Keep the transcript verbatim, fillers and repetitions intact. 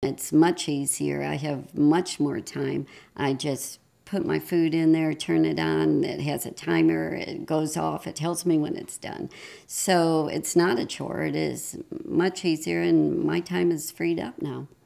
It's much easier. I have much more time. I just put my food in there, turn it on. It has a timer. It goes off. It tells me when it's done. So it's not a chore. It is much easier, and my time is freed up now.